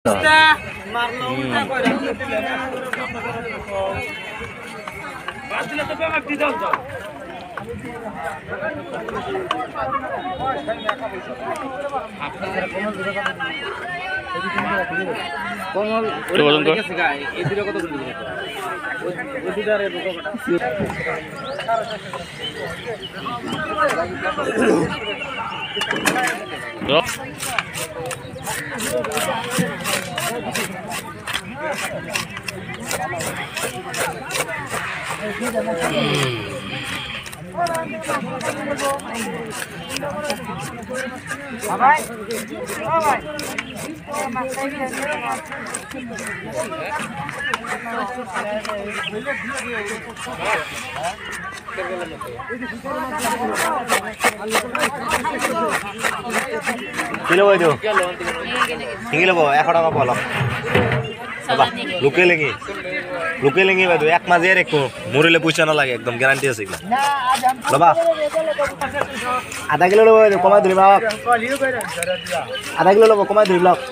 Kilo itu, tinggi loh, ekor apa bolong? Luke lengi badu, ek mazer ekku, murile pushana lagi, ekdom garanti asik lah. Loba, ada kilo loh, koma dulu bawah. Ada kilo loh, koma dulu blok.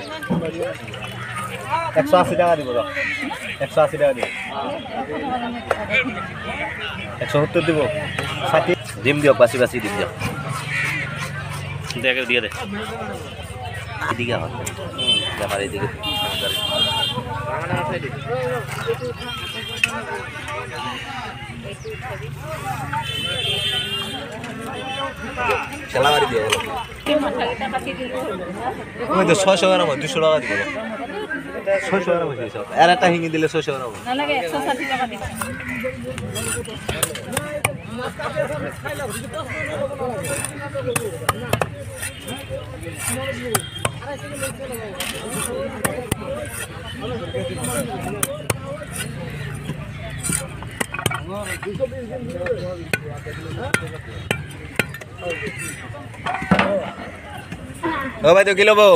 180 টাকা দিব 180 টাকা দিব 170 দিব 60 ডিম দিও বাসি বাসি ডিম দিও দেখে দিয়ে দে এদিকে হল আমার এদিকে বাংলা আছে এদিকে চলা মারি দিও ওই তো 600 গ্রাম 200 টাকা দিব 600 গ্রাম হইছে আর একটা হিঙ্গি দিলে 600 গ্রাম না লাগে 160 টাকা দিই ও ভাই তো কিলো বউ